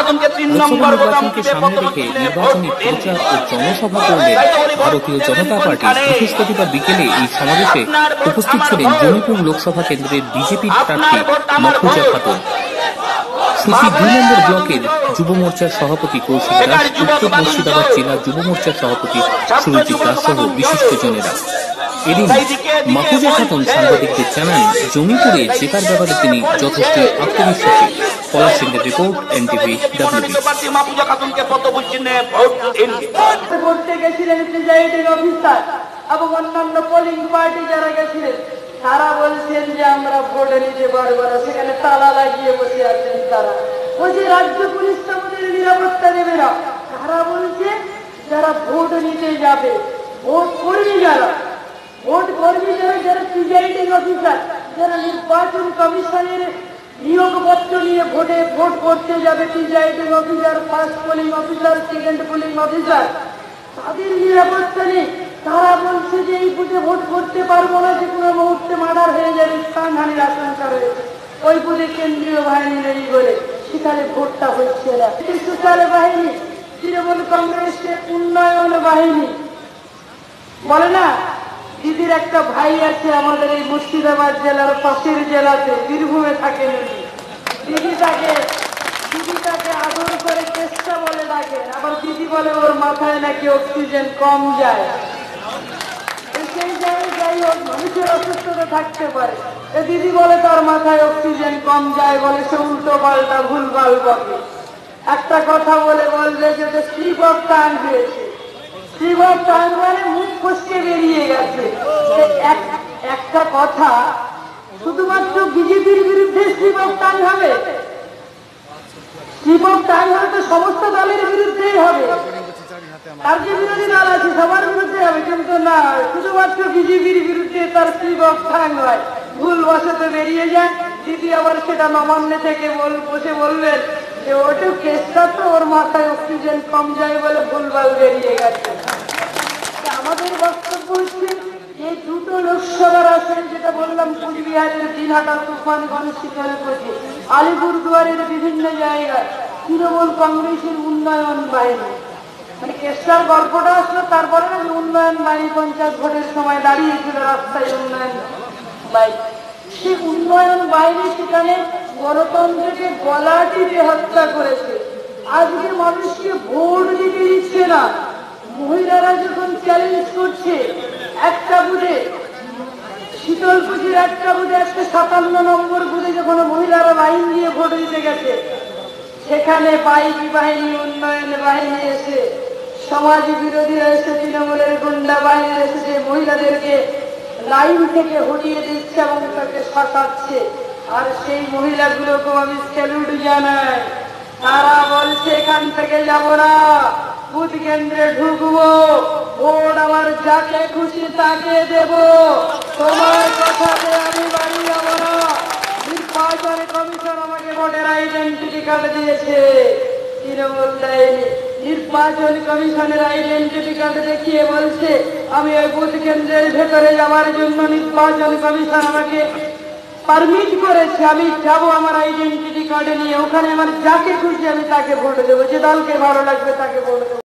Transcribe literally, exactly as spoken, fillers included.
লোকসভা নির্বাচনকে সামনে রেখে নির্বাচনী প্রচার ও জনসভা করলেন ভারতীয় জনতা পার্টি। বৃহস্পতিবার বিকেলে এই সমাবেশে উপস্থিত ছিলেন জমিপুর লোকসভা কেন্দ্রের বিজেপি প্রার্থী মাফুজা খাতুন, সুতি দুই নম্বর ব্লকের যুব মোর্চার সভাপতি কৌশিক দাস, উত্তর মুর্শিদাবাদ জেলা যুব মোর্চার সভাপতি সুরজিৎ দাস সহ বিশিষ্টজনেরা। এদিন মাফুজা খাতুন সাংবাদিকদের জানান, জমিপুরে জেতার ব্যাপারে তিনি যথেষ্ট আত্মবিশ্বাসী। পলাশ সিংহের রিপোর্ট, এনটিভি ডাব্লিউবি। এবং অন্যান্য পোলিং পার্টি যারা গেছিলেন তারা বলছেন যে আমরা ভোট নিতে পারবো না, সেখানে তালা লাগিয়ে বসে আছেন। তারা বলছে রাজ্য পুলিশ আমাদের নিরাপত্তা দেবে না। তারা বলছে যারা ভোট নিতে যাবে, ভোট কর্মী যারা ভোট কর্মী যারা যারা প্রিজাইডিং অফিসার, যারা নির্বাচন কমিশনের নিয়োগপত্র নিয়ে ভোটে ভোট করতে যাবে, presiding officer, first polling officer, second polling officer, তাদের নিরাপত্তা নেই। তারা বলছে যে এই বুথে ভোট করতে পারবো না, যে কোনো মুহূর্তে মার্ডার হয়ে যাবে, প্রাণহানির আশঙ্কা রয়েছে। ওই বুথে কেন্দ্রীয় বাহিনী নেই বলে সেখানে ভোটটা হচ্ছে না। সোশ্যাল বাহিনী, তৃণমূল কংগ্রেসের উন্নয়ন বাহিনী বলে না। দিদির একটা ভাই আছে আমাদের এই মুর্শিদাবাদ জেলার পাশের জেলাতে, বীরভূমে থাকেন উনি। দিদি তাকে দিদি তাকে আদর করে চেষ্টা বলে ডাকে, আবার দিদি বলে ওর মাথায় নাকি অক্সিজেন কম যায়। সেই জায়গায় যাই হোক, মানুষের অসুস্থতা থাকতে পারে। দিদি বলে তার মাথায় অক্সিজেন কম যায় বলে সে উল্টো পাল্টা ভুলভাল বলে। একটা কথা বলে বলবে যে স্লিপ অফ টাং হয়েছে, স্লিপ অফ টাং মানে মুখ ফসকে বেরিয়ে গেছে। একটা কথা শুধুমাত্র বিজেপির বিরুদ্ধে স্লিপ অফ টাং হবে? স্লিপ অফ টাং হলে তো সমস্ত দলের বিরুদ্ধেই হবে। তার যে বিরোধী দল আছে সবার বিরুদ্ধে হবে, কিন্তু না, শুধুমাত্র বিজেপির বিরুদ্ধে তার স্লিপ অফ টাং হয়, ভুল বসতে বেরিয়ে যায়। দিদি আবার সেটা নবান্নে থেকে বসে বললেন যে ওটা কেসটা তো ওর মাথায় অক্সিজেন কম যায় বলে ভুলভাল বেরিয়ে গেছে। আমাদের বক্তব্য হচ্ছে এই দুটো লোকসভার আসন, যেটা বললাম কুচবিহারের দিনহাটা, তুফানগঞ্জ, শীতলকুচি, আলিপুরদুয়ারের বিভিন্ন জায়গায় তৃণমূল কংগ্রেসের উন্নয়ন বাহিনী, মানে কেসটার গল্পটা আসলো তারপরে না, উন্নয়ন বাহিনী পঞ্চায়েত ভোটের সময় দাঁড়িয়েছিল রাস্তায় উন্নয়ন বাহিনী। সেই উন্নয়ন বাহিনী সেখানে গণতন্ত্রকে গলা টিপে হত্যা করেছে। আজকে মানুষকে ভোট দিতে দিচ্ছে না। মহিলারা যখন চ্যালেঞ্জ করছে, একটা বুথে শীতলকুচির একটা বুথে একটা সাতান্ন নম্বর বুথে যখন মহিলারা লাইন দিয়ে ভোট দিতে গেছে, সেখানে বাইক বাহিনী, উন্নয়ন বাহিনী এসে, সমাজ বিরোধীরা এসে, তৃণমূলের গুন্ডা বাহিনী এসে মহিলাদেরকে লাইন থেকে হটিয়ে দিচ্ছে এবং তাকে শসাচ্ছে। আর সেই মহিলাগুলোকেও আমি স্যালুট জানাই। তারা বলছে এখান থেকে যাব না, বুথ কেন্দ্রে ঢুকবো, ভোট আমার যাকে খুশি তাকে দেব, তোমার কথাতে আমি বাড়ি যাব না। নির্বাচন কমিশন আমাকে ভোটের আইডেন্টিটি কার্ড দিয়েছে, তৃণমূল দেয়নি। নির্বাচন কমিশনের আইডেন্টিটি কার্ড দেখিয়ে বলছে আমি ওই বুথ কেন্দ্রের ভেতরে যাওয়ার জন্য নির্বাচন কমিশন আমাকে পারমিট করেছে, আমি যাব আমার আইডেন্টিটি কার্ড নিয়ে। ওখানে আমার যাকে খুশি আমি তাকে ভোট দেবো, যে দলকে ভালো লাগবে তাকে ভোট দেবো।